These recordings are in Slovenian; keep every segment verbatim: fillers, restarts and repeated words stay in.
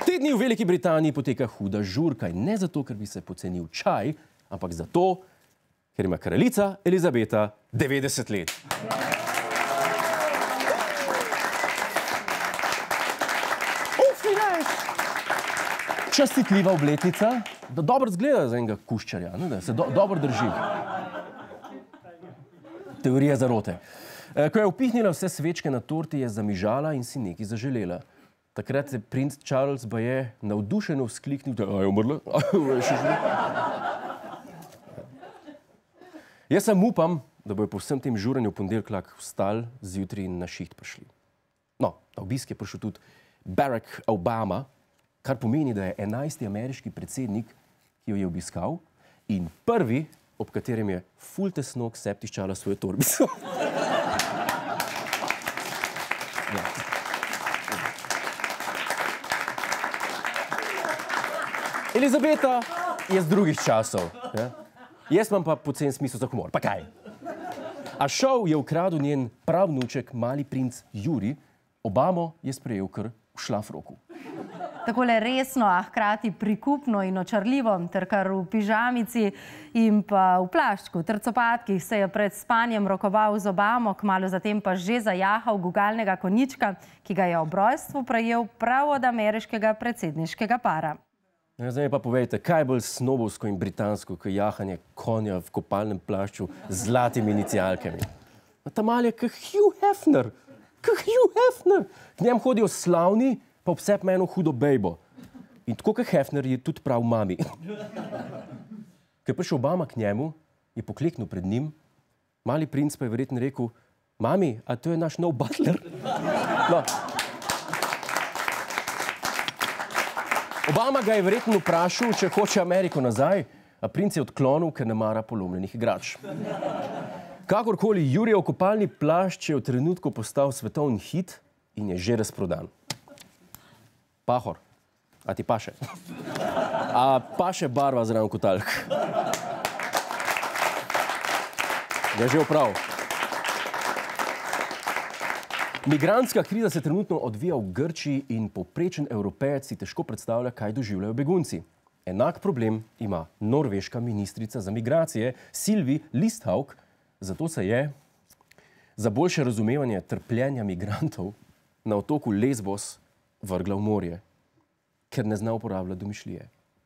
Te dni v Veliki Britaniji poteka huda žurka in ne zato, ker bi se pocenil čaj, ampak zato, ker ima kraljica Elizabeta devetdeset let. Častitljiva obletnica, da dobro zgleda za enega kuščarja, ne, da se do, dobro drži. Teorija zarote. Ko je upihnila vse svečke na torti, je zamižala in si nekaj zaželela. Takrat je princ Charles baje navdušeno vzkliknil, da je umrla. Jaz sem upam, da bojo po vsem tem žuranju v ponedeljek vstali zjutraj in na šiht prišli. No, na obisk je prišel tudi Barack Obama, kar pomeni, da je enajsti ameriški predsednik, ki jo je obiskal, in prvi, ob katerem je ful tesno ksep tiščala svojo torbico. Ja. Elizabeta je z drugih časov. Ja? Jaz imam pa pocen smisel za humor. Pa kaj? A šov je ukradel njen pravnuček, mali princ Jurij, Obamo je sprejel kar v šlafroku. Takole resno, a hkrati prikupno in očarljivo, ter kar v pižamici in pa v plaščku ter copatkih se je pred spanjem rokoval z Obamo, kmalu zatem pa že zajahal gugalnega konjička, ki ga je ob rojstvu prejel prav od ameriškega predsedniškega para. Zdaj pa povejte, kaj je bolj snobovsko in britansko, kot jahanje konja v kopalnem plašču z zlatimi inicialkami? Ta mal je kot Hugh Hefner. Kot Hugh Hefner. K njem hodijo slavni, pa obsep me eno hudo bejbo. In tako kot Hefner je tudi prav mami. Ko je prišel Obama k njemu, je pokleknil pred njim, mali princ pa je verjetno rekel, mami, a to je naš nov butler? No. Obama ga je verjetno vprašal, če hoče Ameriko nazaj, a princ je odklonil, ker ne mara polomljenih igrač. Kakorkoli, Jurijev kopalni plašč je v trenutku postal svetovni hit in je že razprodan. Pahor, a ti paše? A paše barva zraven kotalk? Je že prav. Migrantska kriza se trenutno odvija v Grčiji in povprečen Evropejec si težko predstavlja, kaj doživljajo begunci. Enak problem ima norveška ministrica za migracije Sylvi Listhaug, zato se je za boljše razumevanje trpljenja migrantov na otoku Lesbos vrgla v morje, ker ne zna uporabljati domišljije.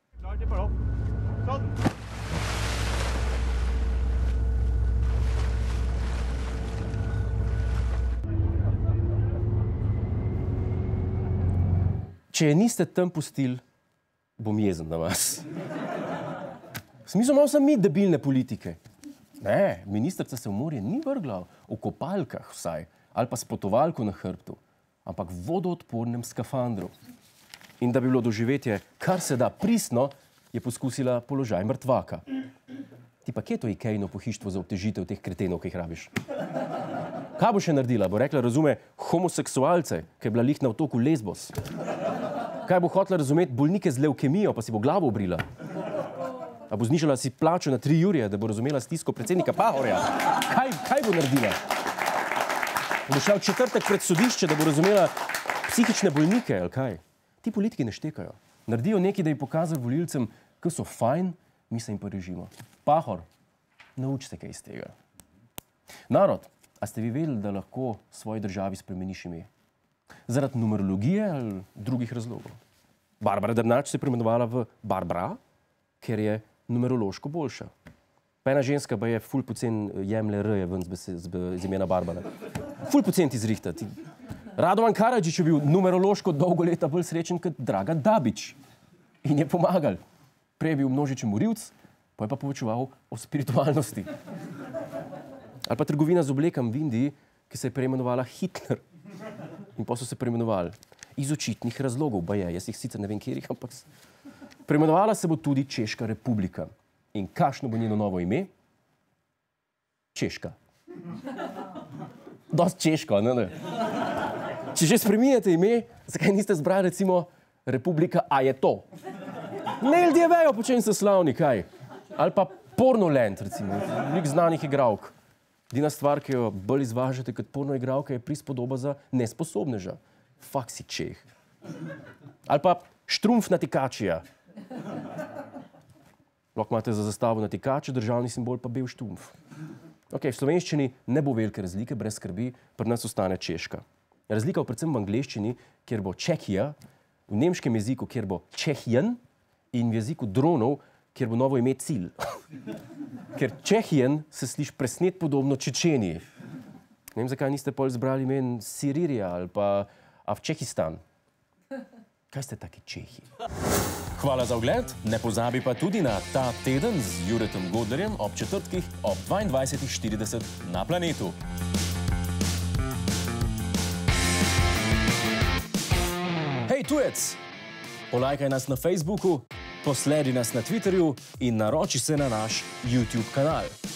Če je niste tam pustili, bom jezen na vas. V smislu malo sem mi debilne politike. Ne, ministrica se v morje ni vrgla v kopalkah vsaj, ali pa s potovalko na hrbtu, ampak v vodoodpornem skafandru. In da bi bilo doživetje kar se da pristno, je poskusila položaj mrtvaka. Ti pa kje to Ikejino pohištvo za obtežitev teh kretenov, ki jih rabiš? Kaj bo še naredila? Bo rekla, razume, homoseksualce, ki je bila lih na otoku Lesbos? Kaj bo hotela razumeti bolnike z levkemijo, pa si bo glavo obrila? A bo znižala si plačo na tri jurje, da bo razumela stisko predsednika Pahorja? Kaj, kaj bo naredila? Bo šla v četrtek pred sodišče, da bo razumela psihične bolnike, ali kaj? Ti politiki ne štekajo. Naredijo nekaj, da bi pokazali volilcem, ki so fajn, mi se jim pa režimo. Pahor, nauči se kaj iz tega. Narod, a ste vi vedeli, da lahko svoji državi spremeniš ime? Zaradi numerologije ali drugih razlogov? Barbara Drnač se je preimenovala v Barbara, ker je numerološko boljša. Pa ena ženska pa je ful pocen jemlje R-je ven z imena Barbara. Ful pocen ti zrihtati. Radovan Karadžić je bil numerološko dolgo leta bolj srečen kot Dragan Dabić. In je pomagal. Prej je bil množičen morilc, pa je pa povečeval o spiritualnosti. Ali pa trgovina z oblekami v Indiji, ki se je preimenovala Hitler. In pa so se preimenovali iz očitnih razlogov, ba je, jaz jih sicer ne vem kjerih, ampak preimenovala se bo tudi Češka republika. In kakšno bo njeno novo ime? Češka. Dost češko, ne, ne? Če že spreminjate ime, zakaj niste zbrali recimo Republika, a je to? Ne ljudje vejo, po čem so slavni, kaj? Ali pa Pornoland, recimo, velik znanih igralk. Edina stvar, ki jo bolj izvažate kot porno igralka, je prispodoba za nesposobneža. Fak si Čeh. Ali pa Štrumpf natikačija. Lahko imate za zastavo natikače, državni simbol pa bel štrumpf. Okay, v slovenščini ne bo velike razlike, brez skrbi, pri nas ostane češka. Razlika je predvsem v angleščini, kjer bo Čehija, v nemškem jeziku, kjer bo Čehijan in v jeziku dronov, kjer bo novo ime cilj. Ker Čehijan se sliši presnet podobno Čečeniji. Ne vem, zakaj niste pol izbrali imen Siririja ali pa Avčehistan. Kaj ste taki Čehi? Hvala za ogled, ne pozabi pa tudi na Ta teden z Juretom Godlerjem ob četrtkih ob dvaindvajsetih štirideset na Planetu. Hej tujec, polajkaj nas na Facebooku, posledi nas na Twitterju in naroči se na naš YouTube kanal.